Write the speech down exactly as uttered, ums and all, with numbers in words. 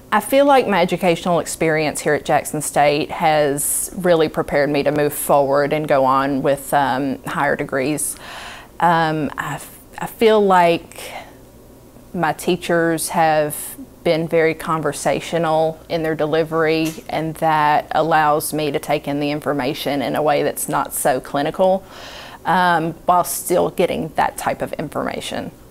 I feel like my educational experience here at Jackson State has really prepared me to move forward and go on with um, higher degrees. Um, I, I feel like my teachers have been very conversational in their delivery, and that allows me to take in the information in a way that's not so clinical, um, while still getting that type of information.